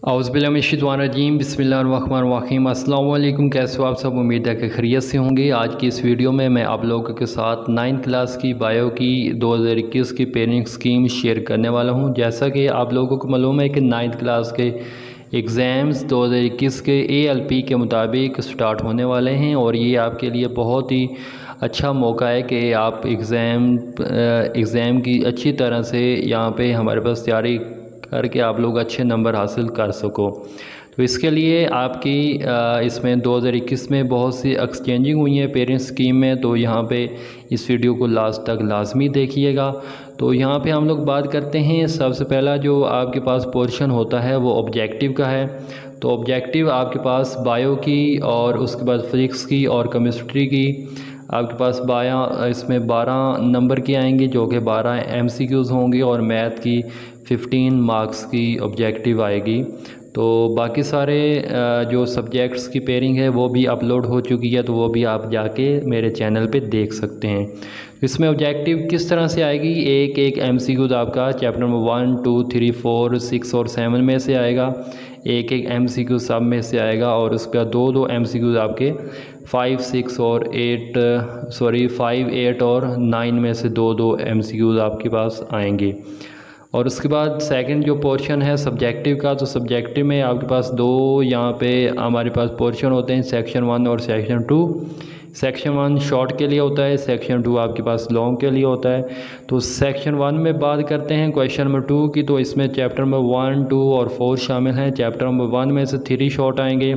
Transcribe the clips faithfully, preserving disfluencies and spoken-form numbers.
औज़ुबिल्लाहिमिनश्शैतानिर्रजीम बिस्मिल्लाहिर्रहमानिर्रहीम। अस्सलाम वालेकुम। कैसे हो आप सब? उम्मीद है कि खैरियत से होंगे। आज की इस वीडियो में मैं आप लोगों के साथ नाइन्थ क्लास की बायो की दो हज़ार इक्कीस की पेयरिंग स्कीम शेयर करने वाला हूं। जैसा कि आप लोगों को मालूम है कि नाइन्थ क्लास के एग्ज़ाम्स दो हज़ार इक्कीस के ए एल पी के मुताबिक स्टार्ट होने वाले हैं और ये आपके लिए बहुत ही अच्छा मौका है कि आप एग्ज़ाम एग्ज़ाम की अच्छी तरह से यहाँ पे हमारे पास तैयारी करके आप लोग अच्छे नंबर हासिल कर सको। तो इसके लिए आपकी इसमें दो हज़ार इक्कीस में बहुत सी एक्सचेंजिंग हुई है पेरेंट्स स्कीम में, तो यहाँ पे इस वीडियो को लास्ट तक लाजमी देखिएगा। तो यहाँ पे हम लोग बात करते हैं, सबसे पहला जो आपके पास पोर्शन होता है वो ऑब्जेक्टिव का है। तो ऑब्जेक्टिव आपके पास बायो की और उसके बाद फिजिक्स की और केमिस्ट्री की आपके पास बाया इसमें बारह नंबर के आएंगे जो कि बारह एम सी क्यूज़ होंगे और मैथ की पंद्रह मार्क्स की ऑब्जेक्टिव आएगी। तो बाकी सारे जो सब्जेक्ट्स की पेयरिंग है वो भी अपलोड हो चुकी है, तो वो भी आप जाके मेरे चैनल पे देख सकते हैं। इसमें ऑब्जेक्टिव किस तरह से आएगी, एक एक एम सी क्यूज़ आपका chapter number one two three four six और सेवन में से आएगा, एक एक एम सी क्यू सब में से आएगा और उसका दो दो एम सी क्यूज़ आपके फाइव सिक्स और एट सॉरी फाइव एट और नाइन में से दो दो एम सी क्यूज़ आपके पास आएंगे। और उसके बाद सेकंड जो पोर्शन है सब्जेक्टिव का, तो सब्जेक्टिव में आपके पास दो यहाँ पे हमारे पास पोर्शन होते हैं, सेक्शन वन और section two. Section one short के लिए होता है, सेक्शन टू आपके पास लॉन्ग के लिए होता है। तो सेक्शन वन में बात करते हैं क्वेश्चन नंबर टू की, तो इसमें चैप्टर नंबर वन टू और फोर शामिल हैं। चैप्टर नंबर वन में से थ्री शॉर्ट आएंगे,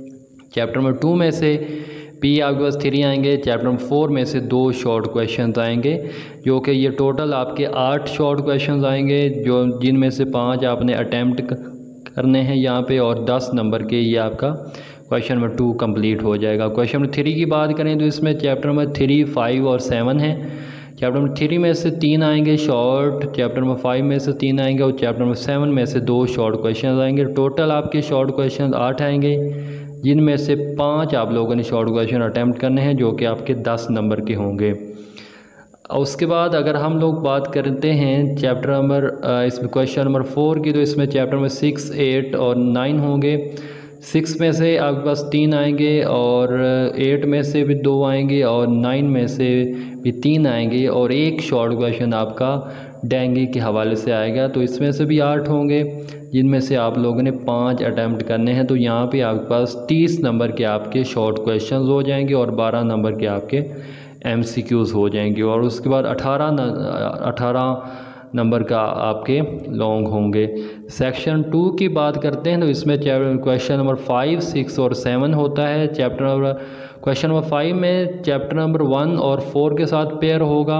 चैप्टर नंबर टू में से पी आपके पास थ्री आएंगे, चैप्टर नंबर फोर में से दो शॉर्ट क्वेश्चंस आएंगे, जो कि ये टोटल आपके आठ शॉर्ट क्वेश्चंस आएंगे, जो जिनमें से पाँच आपने अटैम्प्ट करने हैं यहाँ पे और दस नंबर के ये आपका क्वेश्चन नंबर टू कंप्लीट हो जाएगा। क्वेश्चन नंबर थ्री की बात करें तो इसमें चैप्टर नंबर थ्री फाइव और सेवन है। चैप्टर नंबर थ्री में से तीन आएंगे शॉर्ट, चैप्टर नंबर फाइव में से तीन आएंगे और चैप्टर नंबर सेवन में से दो शॉर्ट क्वेश्चन आएंगे। टोटल आपके शॉर्ट क्वेश्चन आठ आएंगे, जिनमें से पाँच आप लोगों ने शॉर्ट क्वेश्चन अटैम्प्ट करने हैं जो कि आपके दस नंबर के होंगे। उसके बाद अगर हम लोग बात करते हैं चैप्टर नंबर इसमें क्वेश्चन नंबर फोर की, तो इसमें चैप्टर नंबर सिक्स एट और नाइन होंगे। सिक्स में से आपके पास तीन आएंगे और एट में से भी दो आएंगे और नाइन में से भी तीन आएंगे और एक शॉर्ट क्वेश्चन आपका डेंगू के हवाले से आएगा। तो इसमें से भी आठ होंगे, जिनमें से आप लोगों ने पाँच अटैम्प्ट करने हैं। तो यहाँ पे आपके पास तीस नंबर के आपके शॉर्ट क्वेश्चंस हो जाएंगे और बारह नंबर के आपके एम सी क्यूज़ हो जाएंगे और उसके बाद अठारह अठारह नंबर का आपके लॉन्ग होंगे। सेक्शन टू की बात करते हैं तो इसमें क्वेश्चन नंबर फाइव सिक्स और सेवन होता है। Chapter number question number five में चैप्टर नंबर वन और फोर के साथ पेयर होगा।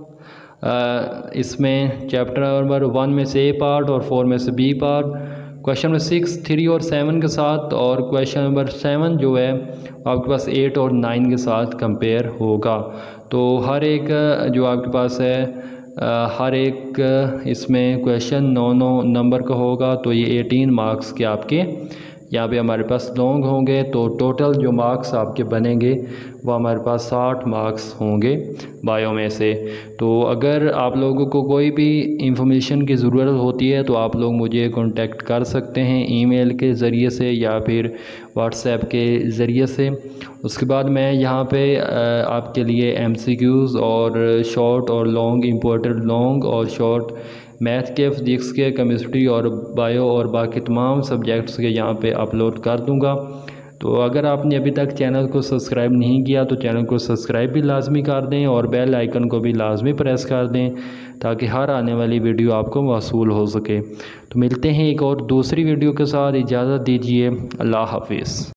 आ, इसमें चैप्टर नंबर वन में से ए पार्ट और फोर में से B part, question number six three और सेवन के साथ और क्वेश्चन नंबर सेवन जो है आपके पास एट और नाइन के साथ कंपेयर होगा। तो हर एक जो आपके पास है आ, हर एक इसमें क्वेश्चन नौ नौ नंबर का होगा, तो ये अठारह मार्क्स के आपके यहाँ पे हमारे पास लॉन्ग होंगे। तो टोटल जो मार्क्स आपके बनेंगे वो हमारे पास साठ मार्क्स होंगे बायो में से। तो अगर आप लोगों को कोई भी इंफॉर्मेशन की ज़रूरत होती है तो आप लोग मुझे कांटेक्ट कर सकते हैं ईमेल के ज़रिए से या फिर व्हाट्सएप के ज़रिए से। उसके बाद मैं यहाँ पे आपके लिए एम सी क्यूज़ और शॉर्ट और लॉन्ग इम्पोर्टेंट लॉन्ग और शॉर्ट मैथ के, फिजिक्स के, केमिस्ट्री और बायो और बाकी तमाम सब्जेक्ट्स के यहाँ पे अपलोड कर दूँगा। तो अगर आपने अभी तक चैनल को सब्सक्राइब नहीं किया तो चैनल को सब्सक्राइब भी लाजमी कर दें और बेल आइकन को भी लाजमी प्रेस कर दें ताकि हर आने वाली वीडियो आपको मौसूल हो सके। तो मिलते हैं एक और दूसरी वीडियो के साथ, इजाज़त दीजिए, अल्लाह हाफिज़।